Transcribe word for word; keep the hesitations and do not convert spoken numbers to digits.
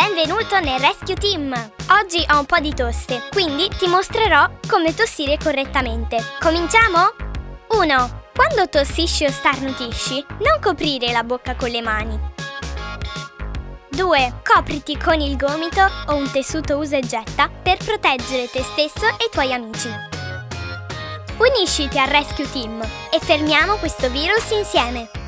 Benvenuto nel Rescue Team! Oggi ho un po' di tosse, quindi ti mostrerò come tossire correttamente. Cominciamo? uno. Quando tossisci o starnutisci, non coprire la bocca con le mani. due. Copriti con il gomito o un tessuto usa e getta per proteggere te stesso e i tuoi amici. Unisciti al Rescue Team e fermiamo questo virus insieme!